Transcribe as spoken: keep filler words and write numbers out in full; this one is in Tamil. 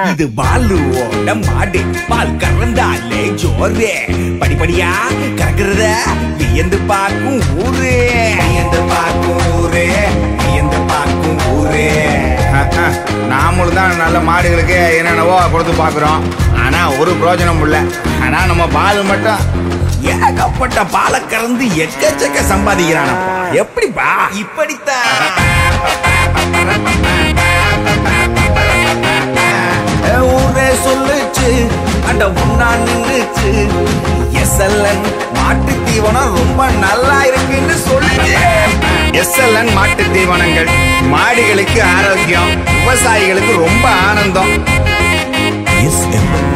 இது பாலுவோட மாடு, பால் கறந்தாலே ஜோரே. படிப்படியா கறக்குறத வியந்து பார்க்கும் ஊரே, வியந்து பார்க்கும் ஊரே, வியந்து பார்க்கும் ஊரே. நாமளும் தான் நல்ல மாடுகளுக்கு என்னென்னவோ கொடுத்து பாக்குறோம், ஆனா ஒரு பிரோஜனம் இல்ல. ஆனா நம்ம பால் மட்டும் ஏகப்பட்ட பாலை கறந்து எக்கச்சக்க சம்பாதிக்கிறானப்பா. எப்படிப்பா? இப்படித்தான் ஊரே சொல்லுச்சு, அட உன்னா நின்றுச்சு. எஸ்எல்என் மாட்டு தீவனம் ரொம்ப நல்லா இருக்குன்னு சொல்லுச்சு. எஸ்எல்என் மாட்டு தீவனங்கள் மாடுகளுக்கு ஆரோக்கியம், விவசாயிகளுக்கு ரொம்ப ஆனந்தம். எஸ்எல்என்